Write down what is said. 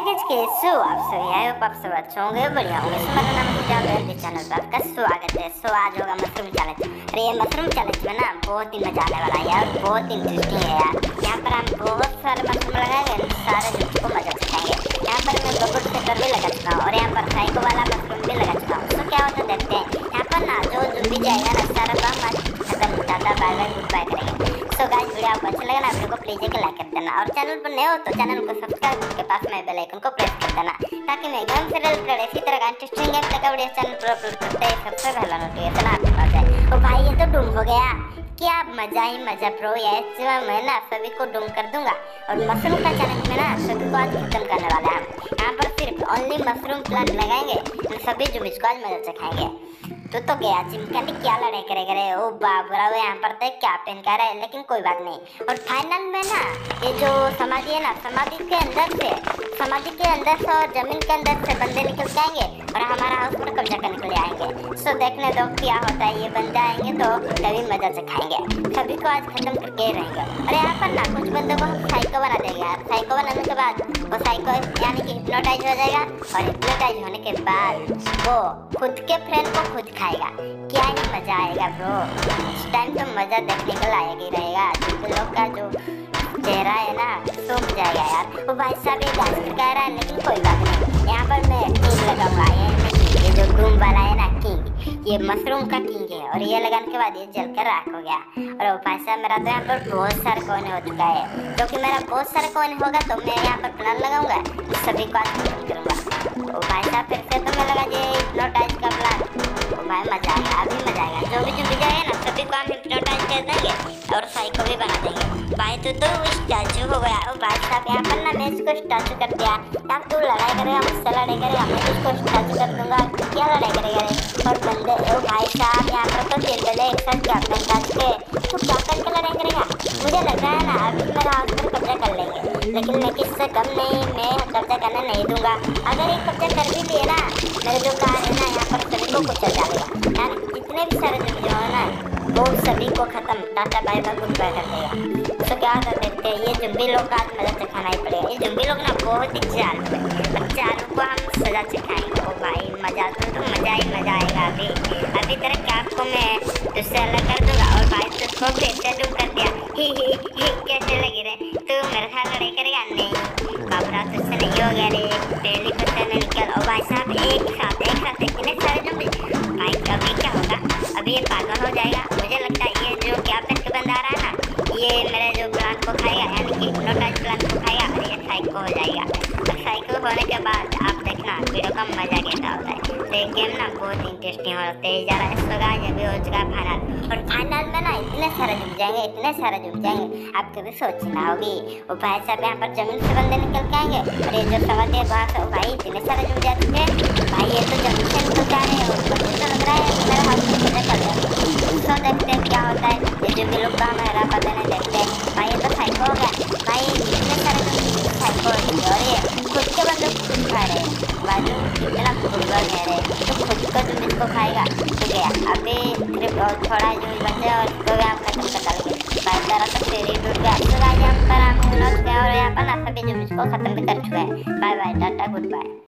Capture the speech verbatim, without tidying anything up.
Guys कैसे हो आप सभी? आई होप आप सब अच्छे होंगे, बढ़िया होंगे। सो मेरा नाम है जावेद, चैनल पर आपका स्वागत है। सो आज होगा मशरूम चैलेंज। अरे ये मशरूम चैलेंज में ना बहुत ही मजा आने वाला है यार, बहुत इंटरेस्टिंग है यार। यहाँ पर हम बहुत सारे मशरूम लगाएंगे, सारे जिसको मजा सिखाएंगे। यहाँ पर मैं बबल सेटर भी लगा चुका हूँ और यहाँ पर साइको वाला मशरूम भी लगा चुका हूँ। तो क्या होता है देखते हैं। यहाँ पर ना जो जो भी जाएगा ना सारा काम खत्म, tata bye bye goodbye करेंगे। सो गाइस वीडियो आपको अच्छा लगा ना, वीडियो को प्लीज एक लाइक कर देना और चैनल पर नए हो तो चैनल को सब्सक्राइब करके पास में बेल आइकन को प्रेस कर देना ताकि मैं गेम से रिलेटेड इसी तरह का इंटरेस्टिंग गेम का वीडियो चैनल पर अपलोड करते ही सबसे पहला नोटिफिकेशन आपके पास जाए। तो भाई ये तो डूम हो गया, क्या मजा ही मजा प्रो। ये मैं ना सभी को डूम कर दूंगा और मशरूम का चैलेंज में ना सभी को आज खत्म करने वाला है। यहाँ पर सिर्फ ओनली मशरूम प्लांट लगाएंगे, सभी जो इसको आज मजा से खाएंगे। तो तो गया चिमकानी क्या लड़ाई करेगा रे। ओ बाबरा वो यहाँ पर तो क्या पेन कर रहा है, लेकिन कोई बात नहीं। और फाइनल में ना ये जो समाधि है ना, समाधि के अंदर से समाधि के अंदर से और जमीन के अंदर से बंदे निकल के आएंगे और हमारा हाउस पर कब्जा करने के लिए आएंगे। सो देखने दो क्या होता है। ये बंदे आएंगे तो तभी मजा से खाएंगे, सभी को आज खत्म करके रहेंगे। और यहाँ पर ना कुछ बंदों को हम साइको बना देंगे यार। साइको बनाने के बाद वो साइको यानी कि हिप्नोटाइज हो जाएगा और हिप्नोटाइज होने के बाद वो खुद के फ्रेंड को खुद खाएगा। क्या ही मजा आएगा ब्रो। इस टाइम तो मजा देखने को लायक ही रहेगा। जिन लोग का जो चेहरा है ना सूख जाएगा यार। वो भाई साहब ये गाछ कह रहा है, लेकिन कोई बात नहीं। यहाँ पर मैं किंग लगाऊंगा, ये ये जो डूम वाला है ना किंग, ये मशरूम का किंग है। और ये लगाने के बाद ये जलकर राख हो गया। और वो भाई साहब मेरा तो यहाँ पर बहुत सारे कोने हो चुका है, क्योंकि मेरा बहुत सारे कोने होगा तो मैं यहाँ पर प्लान लगाऊंगा, सभी को आज खत्म करूंगा। वो भाई साहब फिर से तो मैं लगा ये हिप्नोटाइज का प्लान। भाई मजा आएगा, अभी मजा आएगा। जो भी जो भी जाएगा ना सभी को हम हिप्नोटाइज कर देंगे और साइको भी बना देंगे। भाई तो तो स्टैचू हो गया। और भाई साहब यहाँ पर ना मैं इसको स्टैचू कर दिया। यहाँ तू लड़ाई करेगा, मुझसे लड़ाई करेगा, मैं इसको स्टैचू कर दूंगा। क्या लड़ाई करेगा रे। और बंदे ओ भाई साहब यहाँ पर तो तीन बंदे एक साथ क्या अपने काट के तो क्या करके लड़ाई करेगा। मुझे लग रहा है ना अभी मेरा हाउस पर कब्जा कर लेंगे, लेकिन मैं किससे कम नहीं, मैं कब्जा करने नहीं दूंगा। अगर एक कब्जा कर भी लिए ना, मेरे जो कार है ना यहाँ पर सभी को कुचल डालेगा। यानी जितने भी सारे जो है ना वो सभी को खत्म, tata bye bye goodbye कर देगा। तो क्या कर देते हैं, ये जुम्बी लोग का आज मजा से खाना ही पड़ेगा। ये जुम्बी लोग ना बहुत ही चालू है और चालू को हम सजा से खाएंगे। ओ भाई मजा तो, तो मजा ही मजा आएगा। अभी अभी तरह क्या आपको मैं तुझसे अलग कर दूंगा। और भाई तुझको फिर से डूब कर दिया। ही ही ही कैसे लगे रे, तू मेरे साथ लड़ाई करेगा? नहीं बाबरा तुझसे नहीं हो गया रे, पहली पत्ते में निकल। और भाई साहब एक साथ एक साथ इतने सारे जुम्बी। भाई अभी क्या होगा, अभी ये पागल हो जाएगा। मुझे लगता है ये जो क्या पेट के बंदा आ रहा है ना, ये मेरे जो प्लान को खाएगा, यानी कि हिप्नोटाइज प्लान को खाएगा और ये साइको हो जाएगा। और साइको होने के बाद आप देखना वीडियो का मजा कैसा होता है। तो ये गेम ना बहुत इंटरेस्टिंग होते ही जा रहा है। इसका गाइस अभी हो चुका है फाइनल। और फाइनल में ना इतने सारे जुट जाएंगे, इतने सारे जुट जाएंगे, आप कभी सोची ना होगी। वो भाई साहब यहाँ पर जमीन से बंदे निकल के आएंगे और ये जो सवाल है वहाँ से भाई इतने सारे जुट जाते हैं। भाई ये तो जमीन से निकल जा रहे हैं और मुझे तो लग रहा है मेरा हाउस में कर दिया। तो देखते हैं क्या होता है। ये जो भी लोग का हमारा पता नहीं, देखते हैं। भाई ये तो साइको हो गया। भाई इतने सारे तो साइको हो गए और ये खुद के बंदे खुद खा रहे हैं। बाजू इतना फुटबॉल है रे, तो खुद को जो इसको खाएगा तो गया। अभी सिर्फ और थोड़ा जो बचे और इसको भी आप खत्म कर डालेंगे। भाई सारा तो फिर ही टूट गया। तो गाइस यहाँ पर हम लोग गए और यहाँ पर ना सभी जो इसको खत्म भी कर चुके हैं। Bye bye tata good bye.